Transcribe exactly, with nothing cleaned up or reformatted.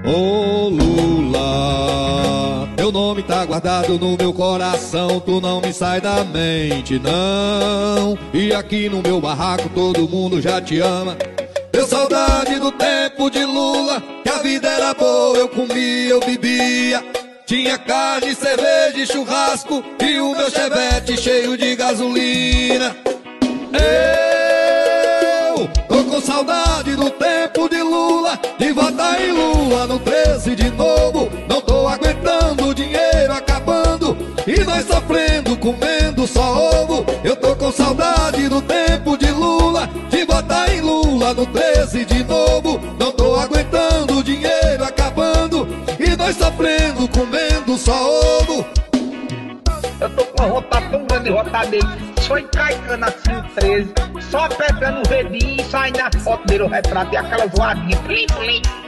Ô Lula, teu nome tá guardado no meu coração, tu não me sai da mente, não. E aqui no meu barraco todo mundo já te ama. Deu saudade do tempo de Lula, que a vida era boa, eu comia, eu bebia. Tinha carne, cerveja e churrasco, e o meu chevette cheio de gasolina. Eu tô com saudade do tempo de Lula, de votar em Lula no treze de novo. Não tô aguentando o dinheiro acabando, e nós sofrendo, comendo só ovo. Eu tô com saudade do tempo de Lula, de votar em Lula no treze de novo. Não tô aguentando o dinheiro acabando, e nós sofrendo, comendo só ovo. Eu tô com uma vontade tão grande de votar dele, só encaicando assim o treze, só apertando o redinho e sai na foto dele o retrato e aquela voadinha. Plim, plim.